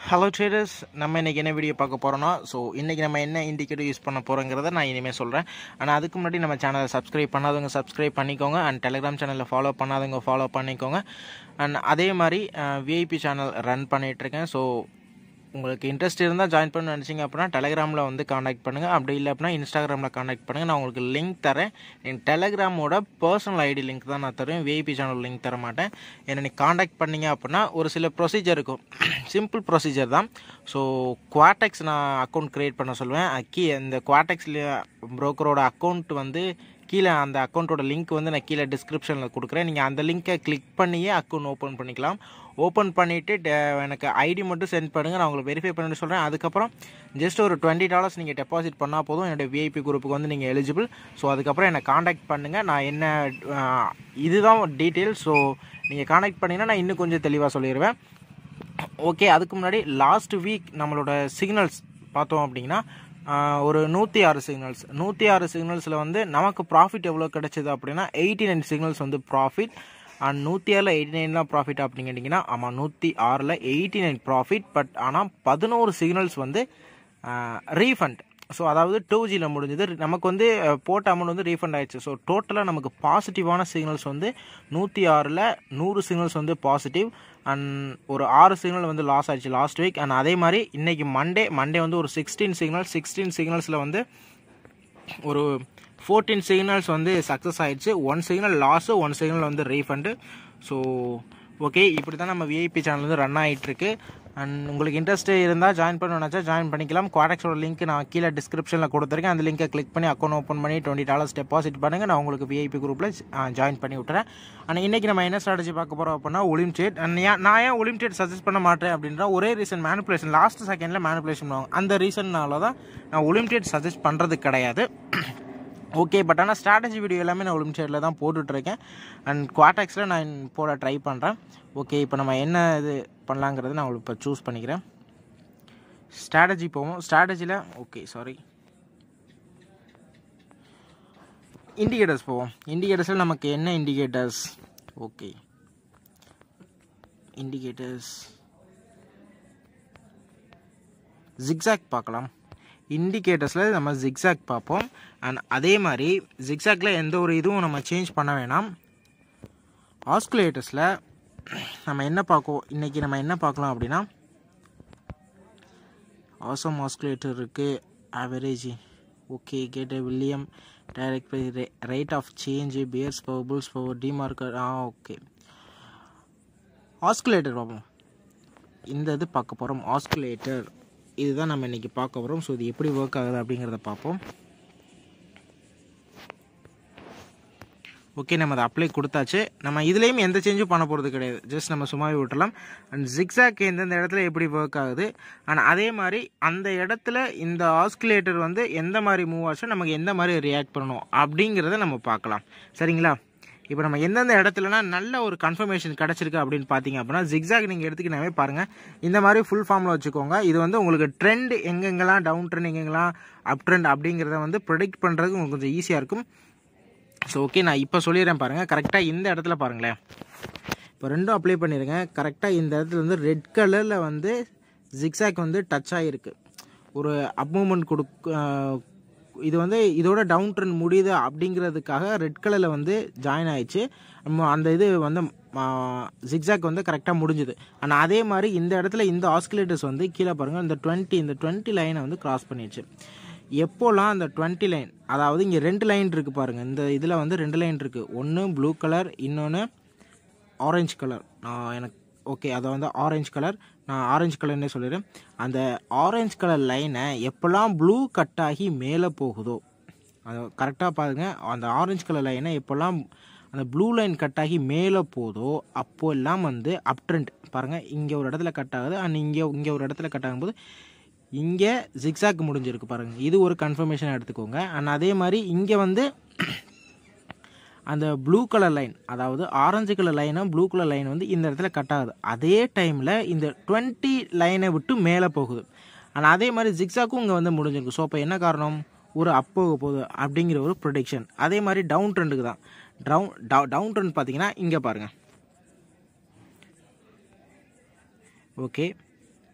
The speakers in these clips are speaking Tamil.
Hello traders, நம்ம இன்னைக்கு என்ன வீடியோ பார்க்க போறோம்னா இன்னைக்கு நம்ம என்ன இண்டிகேட்டர் யூஸ் பண்ண போறோம்ங்கறத நான் இனிமே சொல்றேன். ஆனா அதுக்கு முன்னாடி நம்ம சேனலை சப்ஸ்கிரைப் பண்ணாதவங்க சப்ஸ்கிரைப் பண்ணிக்கோங்க and Telegram சேனலை ஃபாலோ பண்ணாதவங்க ஃபாலோ பண்ணிக்கோங்க. and அதே மாதிரி VIP சேனல் ரன் பண்ணிட்டு இருக்கேன். உங்களுக்கு இன்ட்ரெஸ்ட் இருந்தா ஜாயின் பண்ண நினைச்சீங்க அப்படினா Telegramல வந்து कांटेक्ट பண்ணுங்க. அப்படி இல்ல அப்படினா Instagramல कांटेक्ट பண்ணுங்க. நான் உங்களுக்கு லிங்க் தரேன். என் Telegramோட பர்சனல் ஐடி லிங்க் தான் நான் தரேன். VIP சேனல் லிங்க் தர மாட்டேன். என்ன நீ कांटेक्ट பண்ணீங்க அப்படினா ஒரு சில ப்ரொசீஜர் இருக்கும். சிம்பிள் ப்ரொசீஜர் தான். குவாடெக்ஸ் நான் அக்கவுண்ட் கிரியேட் பண்ண சொல்வேன். இந்த குவாடெக்ஸ் புரோக்கரோட அக்கவுண்ட் வந்து கீழே அந்த அக்கவுண்டோட லிங்க் வந்து நான் கீழே டிஸ்கிரிப்ஷனில் கொடுக்குறேன். நீங்கள் அந்த லிங்கை கிளிக் பண்ணியே அக்கௌண்ட் ஓப்பன் பண்ணிக்கலாம். ஓப்பன் பண்ணிவிட்டு எனக்கு ஐடி மட்டும் சென்ட் பண்ணுங்கள். நான் உங்களுக்கு வெரிஃபை பண்ணிட்டு சொல்கிறேன். அதுக்கப்புறம் ஜஸ்ட் ஒரு $20 நீங்கள் டெபாசிட் பண்ணால் போதும். என்னோடய விஐபி குரூப்புக்கு வந்து நீங்கள் எலிஜிபிள். அதுக்கப்புறம் என்னை காண்டாக்ட் பண்ணுங்கள். நான் என்ன இதுதான் டீட்டெயில்ஸ். நீங்கள் காண்டாக்ட் பண்ணிங்கன்னா நான் இன்னும் கொஞ்சம் தெளிவாக சொல்லிடுவேன். ஓகே, அதுக்கு முன்னாடி லாஸ்ட் வீக் நம்மளோட சிக்னல்ஸ் பார்த்தோம் அப்படின்னா ஒரு 106 சிக்னல்ஸில் வந்து நமக்கு ப்ராஃபிட் எவ்வளோ கிடைச்சது அப்படின்னா 89 சிக்னல்ஸ் வந்து ப்ராஃபிட். அண்ட் 106ல் 89 ப்ராஃபிட் அப்படின்னு கேட்டிங்கன்னா ஆமாம் 106ல் 89 ப்ராஃபிட். பட் ஆனால் 11 சிக்னல்ஸ் வந்து ரீஃபண்ட். அதாவது 2Gயில் முடிஞ்சது. நமக்கு வந்து போட்ட அமௌண்ட் வந்து ரீஃபண்ட் ஆயிடுச்சு. டோட்டலாக நமக்கு பாசிட்டிவான சிக்னல்ஸ் வந்து 106ல் 100 சிக்னல்ஸ் வந்து பாசிட்டிவ். அண்ட் ஒரு 6 சிக்னல் வந்து லாஸ் ஆயிடுச்சு லாஸ்ட் வீக். அண்ட் அதே மாதிரி இன்றைக்கி மண்டே வந்து ஒரு 16 சிக்னல்ஸில் வந்து ஒரு 14 சிக்னல்ஸ் வந்து சக்ஸஸ் ஆயிடுச்சு. 1 சிக்னல் லாஸு, 1 சிக்னல் வந்து ரீஃபண்டு. ஓகே, இப்படி தான் நம்ம விஐபி சேனல் வந்து ரன் ஆகிட்டுருக்கு. அண்ட் உங்களுக்கு இன்ட்ரெஸ்ட் இருந்தால் ஜாயின் பண்ணணும்னாச்சா ஜாயின் பண்ணிக்கலாம். குவாடெக்ஸோட லிங்க் நான் கீழே டிஸ்கிரிப்ஷனில் கொடுத்துருக்கேன். அந்த லிங்கை கிளிக் பண்ணி அக்கௌண்ட் ஓப்பன் பண்ணி $20 டெபாசிட் பண்ணுங்கள். நான் உங்களுக்கு விஐபி குரூப்பில் ஜாயின் பண்ணி விட்டுறேன். ஆனால் இன்றைக்கி நம்ம என்ன ஸ்ட்ராட்டஜி பார்க்க போகிறோம் அப்படின்னா ஒலிம்ப் ட்ரேட். நான் ஏன் ஒலிம்ப் ட்ரேட் சஜஸ்ட் பண்ண மாட்டேன் அப்படின்ற ஒரே ரீசன், மேனிப்புலேஷன். லாஸ்ட் செகண்டில் மேனிப்புலேஷன் பண்ணுவாங்க. அந்த ரீசன்னால தான் நான் ஒலிம்ப் ட்ரேட் சஜஸ்ட் பண்ணுறது கிடையாது. ஓகே, பட் ஆனால் ஸ்ட்ராட்டஜி வீடியோ எல்லாமே நான் ஒலிம்ப் ட்ரேடில் தான் போட்டுட்ருக்கேன். அண்ட் குவாடெக்ஸில் நான் போட ட்ரை பண்ணுறேன். ஓகே, இப்போ நம்ம என்ன இது பண்ணலாங்கிறது நான் உங்களுக்கு இப்போ சூஸ் பண்ணிக்கிறேன். ஸ்ட்ராட்டஜி போவோம். ஸ்ட்ராட்டஜியில் இண்டிகேட்டர்ஸ் போவோம். இண்டிகேட்டர்ஸில் நமக்கு என்ன indicators? Okay, indicators Zig Zag பார்க்கலாம். இண்டிகேட்டர்ஸில் நம்ம Zig Zag பார்ப்போம். அண்ட் அதே மாதிரி Zig Zagல எந்த ஒரு இதுவும் நம்ம சேஞ்ச் பண்ண வேணாம். ஆஸ்குலேட்டர்ஸில் நம்ம என்ன பார்ப்போம், இன்றைக்கி நம்ம என்ன பார்க்கலாம் அப்படின்னா ஆசம் ஆஸ்குலேட்டர் இருக்குது. Average okay, gate William direct rate of change, bears power, bulls power, DeMarker. Okay, oscillator பார்ப்போம். இந்த இது பார்க்க போகிறோம். ஆஸ்குலேட்டர் இதுதான் நம்ம இன்றைக்கி பார்க்க போகிறோம். இது எப்படி ஒர்க் ஆகுது அப்படிங்கிறத பார்ப்போம். ஓகே, நம்ம அதை அப்ளை கொடுத்தாச்சு. நம்ம இதுலேயும் எந்த சேஞ்சும் பண்ண போகிறது கிடையாது. ஜஸ்ட் நம்ம சும்மாவே விட்டுலாம். அண்ட் Zig Zag எந்தெந்த இடத்துல எப்படி ஒர்க் ஆகுது, ஆனால் அதே மாதிரி அந்த இடத்துல இந்த ஆஸ்குலேட்டர் வந்து எந்த மாதிரி மூவ் ஆச்சோ நமக்கு எந்த மாதிரி ரியாக்ட் பண்ணணும் அப்படிங்கிறத நம்ம பார்க்கலாம். சரிங்களா? இப்போ நம்ம எந்தெந்த இடத்துலனா நல்ல ஒரு கன்ஃபர்மேஷன் கிடச்சிருக்கு அப்படின்னு பார்த்தீங்க அப்படின்னா Zig Zag நீங்கள் எடுத்துக்கினாவே பாருங்கள். இந்த மாதிரி ஃபுல் ஃபார்மில் வச்சுக்கோங்க. இது வந்து உங்களுக்கு ட்ரெண்ட் எங்கெங்கெல்லாம் டவுன் ட்ரெண்ட் எங்கெங்கெல்லாம் அப் ட்ரெண்ட் அப்படிங்கிறத வந்து ப்ரெடிக்ட் பண்ணுறதுக்கு உங்களுக்கு கொஞ்சம் ஈஸியாக இருக்கும். ஓகே, நான் இப்போ சொல்லிடுறேன் பாருங்கள். கரெக்டாக இந்த இடத்துல பாருங்களேன். இப்போ ரெண்டும் அப்ளை பண்ணிடுங்க. கரெக்டாக இந்த இடத்துல வந்து ரெட் கலரில் வந்து Zig Zag வந்து டச் ஆகிருக்கு. ஒரு அப் மூமெண்ட் இது வந்து இதோட டவுன் ட்ரெண்ட் முடியுது அப்படிங்கிறதுக்காக ரெட் கலரில் வந்து ஜாயின் ஆயிடுச்சு. அந்த இது வந்து Zig Zag வந்து கரெக்டாக முடிஞ்சுது. ஆனால் அதே மாதிரி இந்த இடத்துல இந்த ஆஸ்குலேட்டர்ஸ் வந்து கீழே பாருங்கள், இந்த 20 லைனை வந்து கிராஸ் பண்ணிடுச்சு. எப்போலாம் அந்த 20 லைன், அதாவது இங்கே 2 லைன் இருக்குது பாருங்கள். இந்த இதில் வந்து 2 லைன் இருக்குது. ஒன்று ப்ளூ கலர், இன்னொன்று ஆரஞ்சு கலர். எனக்கு ஓகே, அதை வந்து ஆரஞ்சு கலர், நான் ஆரஞ்சு கலர்னே சொல்லிடுறேன். அந்த ஆரஞ்சு கலர் லைனை எப்போல்லாம் ப்ளூ கட் ஆகி மேலே போகுதோ, அதை கரெக்டாக பாருங்கள். அந்த ஆரஞ்சு கலர் லைனை எப்போல்லாம் அந்த ப்ளூ லைன் கட் ஆகி மேலே போதோ அப்போல்லாம் வந்து அப் ட்ரெண்ட். பாருங்கள், இங்கே ஒரு இடத்துல கட் ஆகுது. அண்ட் இங்கே ஒரு இடத்துல கட் ஆகும்போது இங்கே Zig Zag முடிஞ்சிருக்கு பாருங்கள். இது ஒரு கன்ஃபர்மேஷன் எடுத்துக்கோங்க. அண்ட் அதே மாதிரி இங்கே வந்து அந்த ப்ளூ கலர் லைன், அதாவது ஆரஞ்சு கலர் லைனும் ப்ளூ கலர் லைன் வந்து இந்த இடத்துல கட் ஆகுது. அதே டைமில் இந்த 20 லைனை விட்டு மேலே போகுது. ஆனால் அதே மாதிரி Zig Zagக்கும் இங்கே வந்து முடிஞ்சிருக்கு. அப்போ என்ன காரணம்? ஒரு அப் போக போகுது அப்படிங்கிற ஒரு ப்ரொடிக்ஷன். அதே மாதிரி டவுன் ட்ரெண்டுக்கு தான். டவுன் ட்ரெண்ட் பார்த்தீங்கன்னா இங்கே பாருங்கள். ஓகே,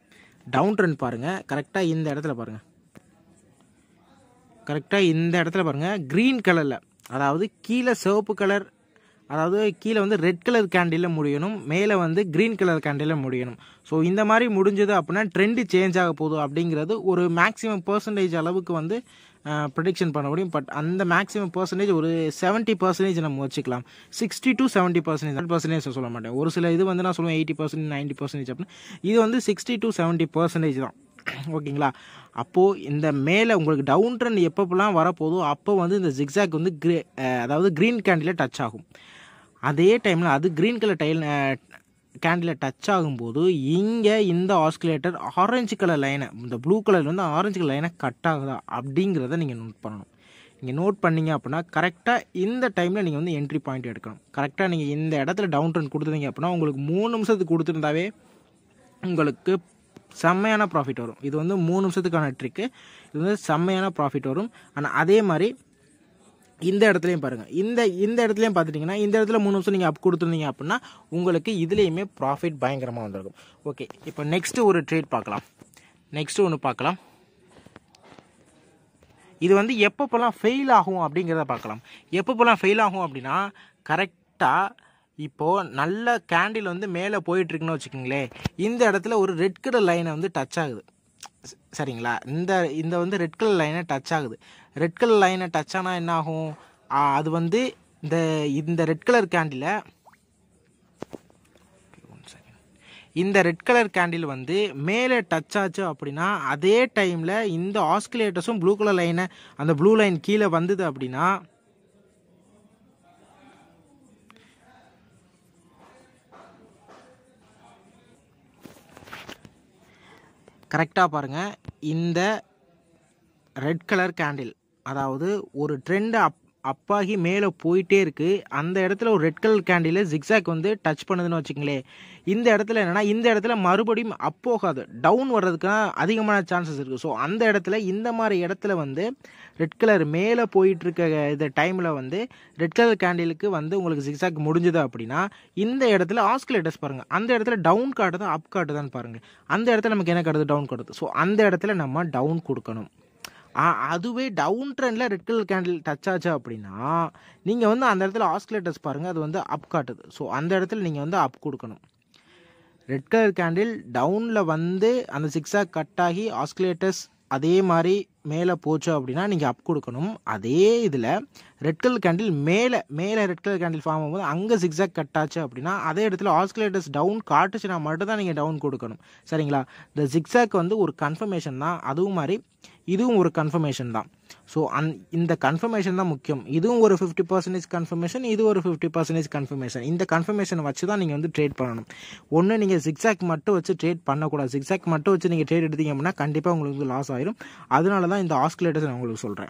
டவுன் ட்ரெண்ட் பாருங்கள், கரெக்டாக இந்த இடத்துல பாருங்கள், கரெக்டாக இந்த இடத்துல பாருங்கள், க்ரீன் கலரில், அதாவது கீழே சிவப்பு கலர், அதாவது கீழே வந்து ரெட் கலர் கேண்டிலில் முடியணும், மேலே வந்து க்ரீன் கலர் கேண்டிலில் முடியணும். ஸோ இந்த மாதிரி முடிஞ்சது அப்படின்னா ட்ரெண்டு சேஞ்ச் ஆக போதும் அப்படிங்கிறது ஒரு மேக்ஸிமம் பர்சன்டேஜ் அளவுக்கு வந்து ப்ரெடிக்ஷன் பண்ண முடியும். பட் அந்த மேக்ஸிமம் பர்சன்டேஜ் ஒரு 70% நம்ம வச்சுக்கலாம். 60 to 70%, 100% சொல்ல மாட்டேன். ஒரு சில இது வந்து நான் சொல்லுவேன் 80%, 90% அப்படின்னு. இது வந்து 60 to 70% தான். ஓகேங்களா? அப்போது இந்த மேலே உங்களுக்கு டவுன் ட்ரெண்ட் எப்பப்போலாம் வரப்போதோ அப்போ வந்து இந்த ஜிக்ஸாக் வந்து அதாவது க்ரீன் கேண்டில் டச் ஆகும். அதே டைமில் அது க்ரீன் கலர் கேண்டில் டச் ஆகும்போது இங்கே இந்த ஆஸ்கிலேட்டர் ஆரஞ்சு கலர் லைனை, இந்த ப்ளூ கலர் வந்து ஆரஞ்சு கலர் லைனை கட் ஆகுதா அப்படிங்கிறத நீங்கள் நோட் பண்ணணும். நீங்கள் நோட் பண்ணிங்க அப்படின்னா கரெக்டாக இந்த டைமில் நீங்கள் வந்து என்ட்ரி பாயிண்ட் எடுக்கணும். கரெக்டாக நீங்கள் இந்த இடத்துல டவுன் ட்ரெண்ட் கொடுத்துருந்தீங்க அப்படின்னா உங்களுக்கு 3 நிமிஷத்துக்கு கொடுத்துருந்தாவே உங்களுக்கு செம்மையான ப்ராஃபிட் வரும். இது வந்து 3 நிமிஷத்துக்கான ட்ரிக்கு. இது வந்து செம்மையான ப்ராஃபிட் வரும். ஆனால் அதே மாதிரி இந்த இடத்துலையும் பாருங்கள், இந்த இடத்துலையும் பார்த்துட்டிங்கன்னா இந்த இடத்துல 3 நிமிஷம் நீங்கள் அப் கொடுத்துருந்தீங்க அப்படின்னா உங்களுக்கு இதுலேயுமே ப்ராஃபிட் பயங்கரமாக வந்துருக்கும். ஓகே, இப்போ நெக்ஸ்ட்டு ஒரு ட்ரேட் பார்க்கலாம். நெக்ஸ்ட்டு ஒன்று பார்க்கலாம். இது வந்து எப்பப்போலாம் ஃபெயில் ஆகும் அப்படிங்கிறத பார்க்கலாம். எப்பப்போலாம் ஃபெயில் ஆகும் அப்படின்னா கரெக்டாக இப்போது நல்ல கேண்டில் வந்து மேலே போயிட்டுருக்குன்னு வச்சுக்கோங்களேன், இந்த இடத்துல ஒரு ரெட் கலர் லைனை வந்து டச் ஆகுது. சரிங்களா? இந்த வந்து ரெட் கலர் லைனை டச் ஆகுது. ரெட் கலர் லைனை டச் ஆனால் என்ன ஆகும்? அது வந்து இந்த ரெட் கலர் கேண்டில், இந்த ரெட் கலர் கேண்டில் வந்து மேலே டச் ஆச்சு அப்படின்னா அதே டைமில் இந்த ஆஸ்கிலேட்டர்ஸும் ப்ளூ கலர் லைனை, அந்த ப்ளூ லைன் கீழே வந்தது அப்படின்னா கரெக்டாக பாருங்கள், இந்த ரெட் கலர் கேண்டில், அதாவது ஒரு ட்ரெண்டு அப்பாகி மேலே போயிட்டே இருக்குது, அந்த இடத்துல ஒரு ரெட் கலர் கேண்டில் ஜிக்ஸாக் வந்து டச் பண்ணுதுன்னு வச்சுக்கங்களேன். இந்த இடத்துல என்னென்னா இந்த இடத்துல மறுபடியும் அப் போகாது, டவுன் வர்றதுக்கான அதிகமான சான்சஸ் இருக்குது. ஸோ அந்த இடத்துல இந்த மாதிரி இடத்துல வந்து ரெட் கலர் மேலே போயிட்டுருக்க இந்த டைமில் வந்து ரெட் கலர் கேண்டிலுக்கு வந்து உங்களுக்கு ஜிக்ஸாக் முடிஞ்சுது அப்படின்னா இந்த இடத்துல ஆஸ்கிலேட்டர்ஸ் பாருங்கள், அந்த இடத்துல டவுன் காட்டுதா அப் காட்டுதான்னு பாருங்கள். அந்த இடத்துல நமக்கு என்ன காட்டுது? டவுன் காட்டுது. ஸோ அந்த இடத்துல நம்ம டவுன் கொடுக்கணும். அதுவே டவுன் ட்ரெண்டில் ரெட் கலர் கேண்டில் டச் ஆச்சு அப்படின்னா நீங்கள் வந்து அந்த இடத்துல ஆஸ்கிலேட்டர்ஸ் பாருங்கள், அது வந்து அப் காட்டுது. ஸோ அந்த இடத்துல நீங்கள் வந்து அப் கொடுக்கணும். ரெட் கலர் கேண்டில் டவுனில் வந்து அந்த ஜிக்ஸாக் கட் ஆகி ஆஸ்கிலேட்டர்ஸ் அதே மாதிரி மேலே போச்சு அப்படின்னா நீங்கள் அப் கொடுக்கணும். அதே இதில் ரெட் கலர் கேண்டில் மேலே ரெட் கலர் கேண்டில் ஃபார்ம் ஆகும்போது அங்கே ஜிக்ஸாக் கட் ஆச்சு அப்படின்னா அதே இடத்துல ஆஸ்கிலேட்டர்ஸ் டவுன் காட்டுச்சுன்னா மட்டும் தான் நீங்கள் டவுன் கொடுக்கணும். சரிங்களா? இந்த ஜிக்ஸாக் வந்து ஒரு கன்ஃபர்மேஷன் தான், அதுவும் மாதிரி இதுவும் ஒரு கன்ஃபர்மேஷன் தான். ஸோ இந்த கன்ஃபர்மேஷன் தான் முக்கியம். இதுவும் ஒரு 50% கன்ஃபர்மேஷன், இது ஒரு 50% கன்ஃபர்மேஷன். இந்த கன்ஃபர்மேஷனை வச்சு தான் நீங்கள் வந்து ட்ரேட் பண்ணணும். ஒன்று நீங்கள் ஜிக்ஸாக் மட்டும் வச்சு ட்ரேட் பண்ணக்கூடாது. ஜிக்ஸாக் மட்டும் வச்சு நீங்கள் ட்ரேட் எடுத்தீங்க அப்படின்னா கண்டிப்பாக உங்களுக்கு வந்து லாஸ் ஆயிடும். அதனால தான் இந்த ஆஸ்கிலேட்டர்ஸ் நான் உங்களுக்கு சொல்கிறேன்.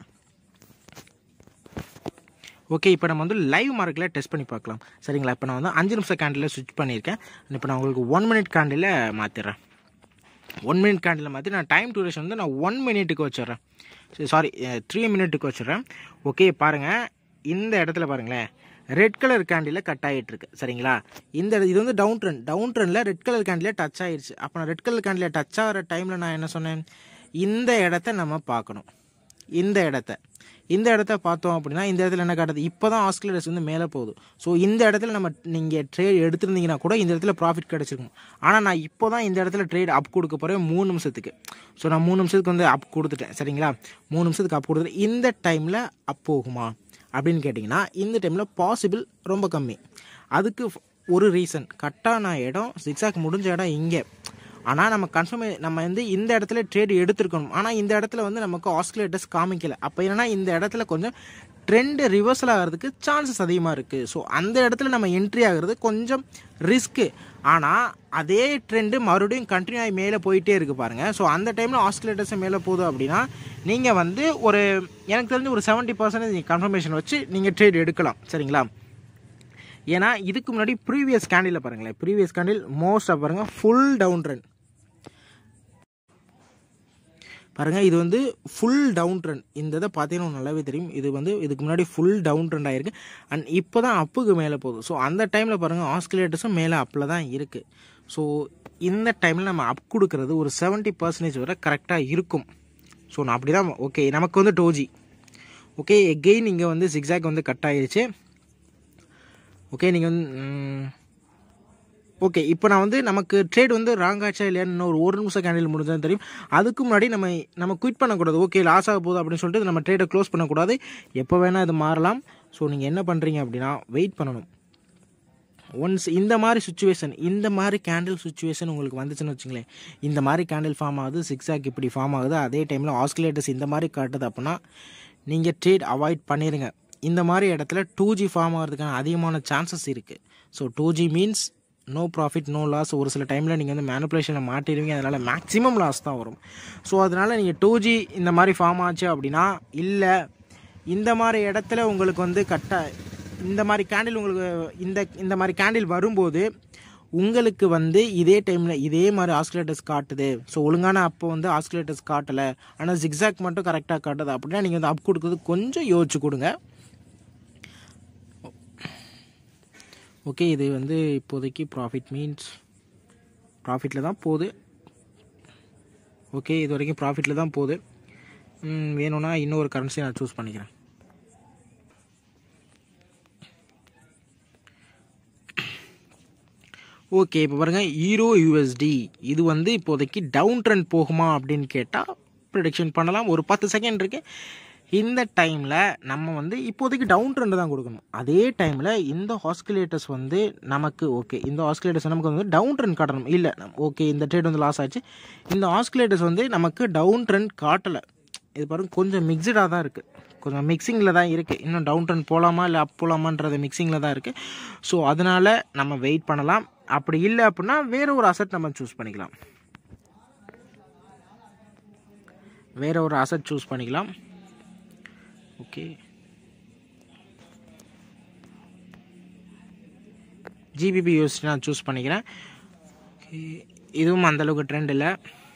ஓகே, இப்போ நம்ம வந்து லைவ் மார்க்கில் டெஸ்ட் பண்ணி பார்க்கலாம். சரிங்களா? இப்போ நான் வந்து 5 நிமிஷம் கேண்டில் ஸ்விட்ச் பண்ணியிருக்கேன். இப்போ நான் உங்களுக்கு 1 மினிட் கேண்டில் மாற்றிடுறேன். 1 மினிட் கேண்டில் மாற்றி நான் டைம் டூரேஷன் வந்து நான் 1 மினிட்டுக்கு வச்சிடுறேன். சாரி 3 மினிட்டுக்கு வச்சிடுறேன். ஓகே, பாருங்கள், இந்த இடத்துல பாருங்களேன், ரெட் கலர் கேண்டில் கட் ஆகிட்டுருக்கு. சரிங்களா? இது வந்து டவுன் ட்ரெண்டில் ரெட் கலர் கேண்டில் டச் ஆகிடுச்சு. அப்போ நான் ரெட் கலர் கேண்டில் டச் ஆகிற டைமில் நான் என்ன சொன்னேன்? இந்த இடத்த நம்ம பார்க்கணும். இந்த இடத்த பார்த்தோம் அப்படின்னா இந்த இடத்துல என்ன காட்டுது? இப்போ தான் ஆஸ்கிலேட்டர்ஸ் வந்து மேலே போகுது. ஸோ இந்த இடத்துல நீங்கள் ட்ரேட் எடுத்துருந்தீங்கன்னா கூட இந்த இடத்துல ப்ராஃபிட் கிடச்சிருக்கும். ஆனால் நான் இப்போ தான் இந்த இடத்துல ட்ரேட் அப் கொடுக்க போகிறேன் 3 நிமிஷத்துக்கு. ஸோ நான் 3 நிமிஷத்துக்கு வந்து அப் கொடுத்துட்டேன். சரிங்களா? 3 நிமிஷத்துக்கு அப் கொடுத்துட்டு இந்த டைமில் அப் போகுமா அப்படின்னு கேட்டிங்கன்னா இந்த டைமில் பாசிபிள் ரொம்ப கம்மி. அதுக்கு ஒரு ரீசன், கட்டான இடம் ஜிக்ஸாக் முடிஞ்ச இடம் இங்கே. ஆனால் நம்ம வந்து இந்த இடத்துல ட்ரேட் எடுத்துருக்கணும். ஆனால் இந்த இடத்துல வந்து நமக்கு ஆஸ்கிலேட்டர்ஸ் காமிக்கலை. அப்போ என்னென்னா இந்த இடத்துல கொஞ்சம் ட்ரெண்டு ரிவர்சல் ஆகிறதுக்கு சான்சஸ் அதிகமாக இருக்குது. ஸோ அந்த இடத்துல நம்ம என்ட்ரி ஆகிறது கொஞ்சம் ரிஸ்க்கு. ஆனால் அதே ட்ரெண்டு மறுபடியும் கண்டினியூ ஆகி மேலே போயிட்டே இருக்குது பாருங்கள். ஸோ அந்த டைமில் ஆஸ்கிலேட்டர்ஸ் மேலே போகுது அப்படின்னா நீங்கள் வந்து எனக்கு தெரிஞ்சு ஒரு 70% நீங்கள் கன்ஃபர்மேஷன் வச்சு நீங்கள் ட்ரேட் எடுக்கலாம். சரிங்களா? ஏன்னா இதுக்கு முன்னாடி ப்ரீவியஸ் கேண்டில் பாருங்களேன், ப்ரீவியஸ் கேண்டில் மோஸ்ட்டாக பாருங்கள் ஃபுல் டவுன் ட்ரெண்ட் பாருங்கள். இது வந்து ஃபுல் டவுன் ட்ரெண்ட். இந்த இதை பார்த்தீங்கன்னா நல்லாவே தெரியும். இது வந்து இதுக்கு முன்னாடி ஃபுல் டவுன் ட்ரெண்ட் ஆகிருக்கு. அண்ட் இப்போ தான் அப்புக்கு மேலே போகுது. ஸோ அந்த டைமில் பாருங்கள் ஆஸ்கிலேட்டர்ஸும் மேலே அப்பில் தான் இருக்குது. ஸோ இந்த டைமில் நம்ம அப் கொடுக்கறது ஒரு 70% வரை கரெக்டாக இருக்கும். ஸோ நான் அப்படி தான் ஓகே நமக்கு வந்து டோஜி ஓகே எகெயின் இங்கே வந்து ஜிக்ஸாக் வந்து கட் ஆகிடுச்சு. ஓகே நீங்கள் வந்து ஓகே இப்போ நான் வந்து நமக்கு ட்ரேட் வந்து ராங் ஆச்சா இல்லையான்னு ஒரு நிமிஷம் கேண்டில் முடிஞ்சாலும் தெரியும். அதுக்கு முன்னாடி நம்ம குவிட் பண்ணக்கூடாது. ஓகே லாஸ் ஆக போகுது அப்படின்னு சொல்லிட்டு நம்ம ட்ரேடை க்ளோஸ் பண்ணக்கூடாது. எப்போ வேணால் இது மாறலாம். ஸோ நீங்கள் என்ன பண்ணுறீங்க அப்படின்னா வெயிட் பண்ணணும். ஒன்ஸ் இந்த மாதிரி சுச்சுவேஷன், இந்த மாதிரி கேண்டில் சுச்சுவேஷன் உங்களுக்கு வந்துச்சுன்னு வச்சுங்களேன், இந்த மாதிரி கேண்டில் ஃபார்ம் ஆகுது, சிக்ஸாக் இப்படி ஃபார்ம் ஆகுது, அதே டைமில் ஆஸ்கிலேட்டர்ஸ் இந்த மாதிரி காட்டுது அப்படின்னா நீங்கள் ட்ரேட் அவாய்ட் பண்ணிடுங்க. இந்த மாதிரி இடத்துல 2G ஃபார்ம் ஆகிறதுக்கான அதிகமான சான்சஸ் இருக்குது. So 2G means no profit no loss. ஒரு சில டைமில் நீங்கள் வந்து மேனிப்புலேஷனில் மாட்டிடுவீங்க, அதனால் மேக்ஸிமம் லாஸ் தான் வரும். ஸோ அதனால் நீங்கள் 2G இந்த மாதிரி ஃபார்ம் ஆச்சு அப்படின்னா, இல்லை இந்த மாதிரி இடத்துல உங்களுக்கு வந்து இந்த மாதிரி கேண்டில் உங்களுக்கு இந்த மாதிரி கேண்டில் வரும்போது உங்களுக்கு வந்து இதே டைமில் இதே மாதிரி ஆஸ்கிலேட்டர்ஸ் காட்டுது. ஸோ ஒழுங்கான அப்போ வந்து ஆஸ்கிலேட்டர்ஸ் காட்டலை, ஆனால் ஜிக்ஸாக் மட்டும் கரெக்டாக காட்டுது அப்படின்னா நீங்கள் வந்து அப் கொடுக்குறது கொஞ்சம் யோசிச்சு கொடுங்க. ஓகே இது வந்து இப்போதைக்கு ப்ராஃபிட் மீன்ஸ் ப்ராஃபிட்டில் தான் போகுது. ஓகே இது வரைக்கும் ப்ராஃபிட்டில் தான் போகுது. வேணும்னா இன்னொரு கரன்சி நான் சூஸ் பண்ணிக்கிறேன். ஓகே இப்போ பாருங்கள் ஈரோ USD இது வந்து இப்போதைக்கு டவுன் ட்ரெண்ட் போகுமா அப்படின்னு கேட்டால் ப்ரெடிக்ஷன் பண்ணலாம். ஒரு 10 செகண்ட் இருக்குது. இந்த டைமில் நம்ம வந்து இப்போதைக்கு டவுன் ட்ரெண்ட் தான் கொடுக்கணும். அதே டைமில் இந்த ஆஸ்கிலேட்டர்ஸ் வந்து நமக்கு ஓகே இந்த ஆஸ்கிலேட்டர்ஸ் நமக்கு வந்து டவுன் ட்ரெண்ட் காட்டணும். இல்லை ஓகே இந்த ட்ரேட் வந்து லாஸ் ஆச்சு, இந்த ஆஸ்கிலேட்டர்ஸ் வந்து நமக்கு டவுன் ட்ரெண்ட் காட்டலை. இது பாருங்கள் கொஞ்சம் மிக்சடாக தான் இருக்குது, கொஞ்சம் மிக்சிங்கில் தான் இருக்குது. இன்னும் டவுன் ட்ரெண்ட் போகலாமா இல்லை அப் போகலாமான்றது மிக்சிங்கில் தான் இருக்குது. ஸோ அதனால் நம்ம வெயிட் பண்ணலாம். அப்படி இல்லை அப்படின்னா வேறு ஒரு அசெட் நம்ம சூஸ் பண்ணிக்கலாம். ஓகே GBP/USD நான் சூஸ் பண்ணிக்கிறேன். ஓகே இதுவும் அந்தளவுக்கு ட்ரெண்ட் இல்லை.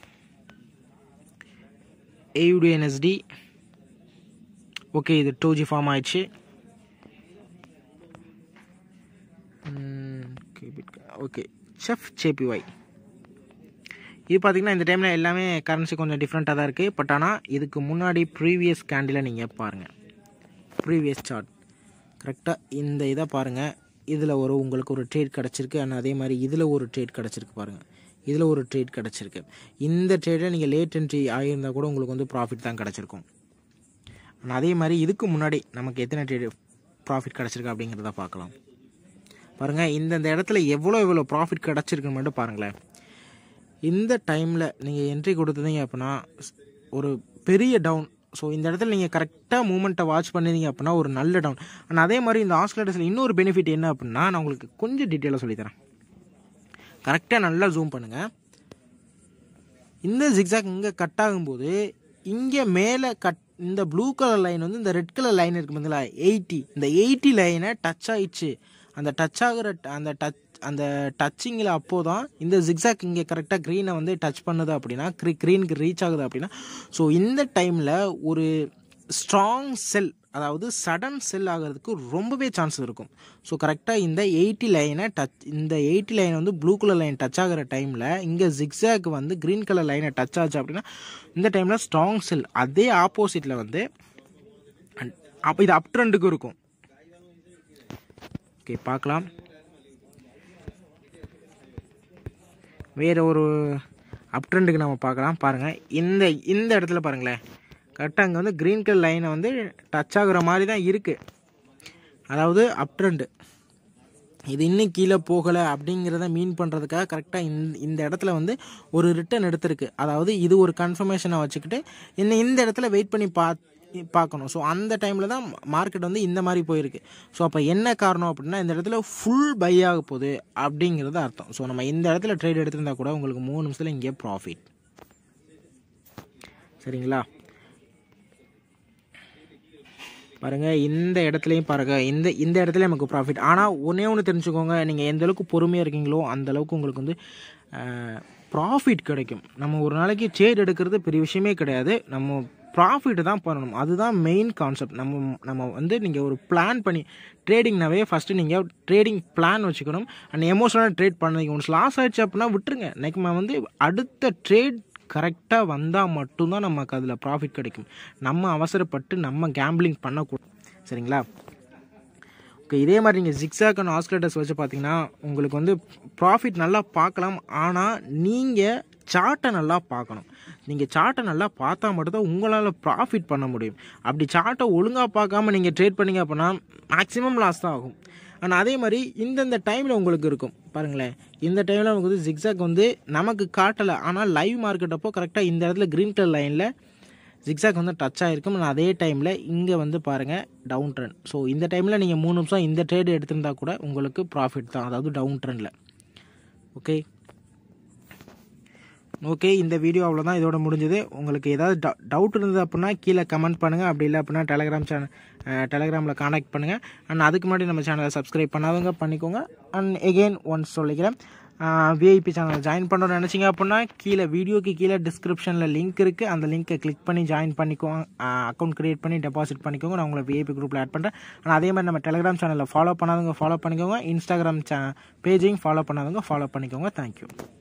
AUDNSD ஓகே இது 2G ஃபார்ம் ஆயிடுச்சு. ஓகே JPY இது பார்த்திங்கன்னா இந்த டைமில் எல்லாமே கரன்சி கொஞ்சம் டிஃப்ரெண்ட்டாக தான் இருக்குது. பட் ஆனால் இதுக்கு முன்னாடி ப்ரீவியஸ் கேண்டிலை நீங்கள் பாருங்கள், ப்ரீவியஸ் சார்ட் கரெக்டாக இந்த இதை பாருங்கள். இதில் உங்களுக்கு ஒரு ட்ரேட் கிடச்சிருக்கு. ஆனால் அதே மாதிரி இதில் ஒரு ட்ரேட் கிடச்சிருக்கு பாருங்கள், இதில் ஒரு ட்ரேட் கிடச்சிருக்கு. இந்த ட்ரேடில் நீங்கள் லேட் என்ட்ரி ஆகியிருந்தால் கூட உங்களுக்கு வந்து ப்ராஃபிட் தான் கிடச்சிருக்கும். ஆனால் அதே மாதிரி இதுக்கு முன்னாடி நமக்கு எத்தனை ட்ரேட் ப்ராஃபிட் கிடச்சிருக்கு அப்படிங்கிறத பார்க்கலாம். பாருங்கள் இந்த இடத்துல எவ்வளோ ப்ராஃபிட் கிடச்சிருக்குன்னு மட்டும் பாருங்களேன். இந்த டைமில் நீங்கள் என்ட்ரி கொடுத்துருந்தீங்க அப்படின்னா ஒரு பெரிய டவுன். ஸோ இந்த இடத்துல நீங்கள் கரெக்டாக மூமெண்ட்டை வாட்ச் பண்ணியிருந்தீங்க அப்படின்னா ஒரு நல்ல டவுன். ஆனால் அதே மாதிரி இந்த ஆஸ்கிலேட்டர்ஸில் இன்னொரு பெனிஃபிட் என்ன அப்படின்னா நான் உங்களுக்கு கொஞ்சம் டீட்டெயிலாக சொல்லித்தரேன். கரெக்டாக நல்லா ஜூம் பண்ணுங்கள். இந்த ஜிக்ஸாக் இங்கே கட் ஆகும்போது இங்கே மேலே இந்த ப்ளூ கலர் லைன் வந்து இந்த ரெட் கலர் லைன் இருக்குது பார்த்தீங்களா 80, இந்த 80 லைனை டச் ஆகிடுச்சு. அந்த டச் ஆகிற அந்த டச்சிங்கில் அப்போது தான் இந்த ஜிக்ஸாக் இங்கே கரெக்டாக க்ரீனை வந்து டச் பண்ணுது அப்படின்னா க்ரீனுக்கு ரீச் ஆகுது அப்படின்னா ஸோ இந்த டைமில் ஒரு ஸ்ட்ராங் செல், அதாவது சடன் செல் ஆகிறதுக்கு ரொம்பவே சான்ஸ் இருக்கும். ஸோ கரெக்டாக இந்த 80 லைனை வந்து ப்ளூ கலர் லைன் டச் ஆகிற டைமில் இங்கே ஜிக்ஸாக் வந்து க்ரீன் கலர் லைனை டச் ஆச்சு அப்படின்னா இந்த டைமில் ஸ்ட்ராங் செல். அதே ஆப்போசிட்டில் வந்து அப்போ இது அப் ட்ரெண்டுக்கு இருக்கும். ஓகே பார்க்கலாம். வேறு ஒரு அப் ட்ரெண்டுக்கு நம்ம பார்க்கலாம். பாருங்கள் இந்த இடத்துல பாருங்களேன், கரெக்டாக அங்கே வந்து க்ரீன் கலர் லைனை வந்து டச் ஆகுற மாதிரி தான் இருக்குது. அதாவது அப் ட்ரெண்டு இது இன்னும் கீழே போகலை அப்படிங்கிறத மீன் பண்ணுறதுக்காக கரெக்டாக இந்த இடத்துல வந்து ஒரு ரிட்டர்ன் எடுத்திருக்கு. அதாவது இது ஒரு கன்ஃபர்மேஷனை வச்சுக்கிட்டு இன்னும் இந்த இடத்துல வெயிட் பண்ணி பார்க்கணும். ஸோ அந்த டைமில் தான் மார்க்கெட் வந்து இந்த மாதிரி போயிருக்கு. ஸோ அப்போ என்ன காரணம் அப்படின்னா இந்த இடத்துல ஃபுல் பை ஆக போகுது அப்படிங்கிறது அர்த்தம். ஸோ நம்ம இந்த இடத்துல ட்ரேட் எடுத்திருந்தா கூட உங்களுக்கு 3 நிமிஷத்தில் இங்கே ப்ராஃபிட். சரிங்களா? பாருங்கள் இந்த இடத்துலையும் பாருங்கள், இந்த இடத்துல நமக்கு ப்ராஃபிட். ஆனால் ஒன்று தெரிஞ்சுக்கோங்க, நீங்கள் எந்த அளவுக்கு பொறுமையாக இருக்கீங்களோ அந்தளவுக்கு உங்களுக்கு வந்து ப்ராஃபிட் கிடைக்கும். நம்ம ஒரு நாளைக்கு ட்ரேட் எடுக்கிறது பெரிய விஷயமே கிடையாது. நம்ம ப்ராஃபிட் தான் பண்ணணும். அதுதான் மெயின் கான்செப்ட். நம்ம வந்து நீங்கள் ஒரு பிளான் பண்ணி ட்ரேடிங்னாவே ஃபஸ்ட்டு நீங்கள் ட்ரேடிங் பிளான் வச்சுக்கணும். அண்ட் எமோஷனலாக ட்ரேட் பண்ணீங்க. ஒன்ஸ் லாஸ் ஆகிடுச்சு அப்படின்னா விட்டுருங்க. நம்ம வந்து அடுத்த ட்ரேட் கரெக்டாக வந்தால் மட்டும்தான் நமக்கு அதில் ப்ராஃபிட் கிடைக்கும். நம்ம அவசரப்பட்டு நம்ம கேம்பிளிங் பண்ணக்கூடாது. சரிங்களா? ஓகே, இதே மாதிரி நீங்கள் ஜிக்ஸாக் அண்ட் ஆஸ்கிலேட்டர்ஸ் வச்சு பார்த்தீங்கன்னா உங்களுக்கு வந்து ப்ராஃபிட் நல்லா பார்க்கலாம். ஆனால் நீங்கள் சார்ட்டை நல்லா பார்க்கணும். நீங்கள் சார்ட்டை நல்லா பார்த்தா மட்டும்தான் உங்களால் ப்ராஃபிட் பண்ண முடியும். அப்படி சார்ட்டை ஒழுங்காக பார்க்காம நீங்கள் ட்ரேட் பண்ணிங்க அப்படின்னா மேக்ஸிமம் லாஸ் தான் ஆகும். ஆனால் அதே மாதிரி இந்தந்த டைமில் உங்களுக்கு இருக்கும் பாருங்களேன். இந்த டைமில் உங்களுக்கு வந்து ஜிக்ஸாக் வந்து நமக்கு காட்டலை. ஆனால் லைவ் மார்க்கெட் அப்போ கரெக்டாக இந்த இடத்துல க்ரீன் கலர் லைனில் ஜிக்ஸாக் வந்து டச் ஆகிருக்கும். ஆனால் அதே டைமில் இங்கே வந்து பாருங்கள் டவுன் ட்ரெண்ட். ஸோ இந்த டைமில் நீங்கள் 3 நிமிஷம் இந்த ட்ரேடு எடுத்திருந்தா கூட உங்களுக்கு ப்ராஃபிட் தான், அதாவது டவுன் ட்ரெண்டில். ஓகே, இந்த வீடியோ அவ்வளோதான், இதோட முடிஞ்சது. உங்களுக்கு ஏதாவது டவுட் இருந்தது அப்படின்னா கீழே கமெண்ட் பண்ணுங்கள். அப்படி இல்லை அப்படின்னா டெலகிராமில் கான்டாக்ட் பண்ணுங்கள். அண்ட் அதுக்கு முன்னாடி நம்ம சேனலை சப்ஸ்கிரைப் பண்ணாதவங்க பண்ணிக்கோங்க. அண்ட் எகெயின் ஒன்ஸ் சொல்லிக்கிறேன், விஐபி சேனலை ஜாயின் பண்ணணும்னு நினச்சிங்க அப்படின்னா வீடியோக்கு கீழே டிஸ்கிரிப்ஷனில் லிங்க் இருக்குது. அந்த லிங்க்கை கிளிக் பண்ணி ஜாயின் பண்ணிக்கோங்க. அக்கௌண்ட் க்ரியேட் பண்ணி டெபாசிட் பண்ணிக்கோங்க. நான் உங்களை விஐபி குரூப்பில் ஆட் பண்ணுறேன். ஆனால் அதே மாதிரி நம்ம டெலிகிராம் சேனலில் ஃபாலோ பண்ணாதவங்க ஃபாலோ பண்ணிக்கோங்க. இன்ஸ்டாகிராம் பேஜையும் ஃபாலோ பண்ணாதவங்க ஃபாலோ பண்ணிக்கோங்க. தேங்க்யூ.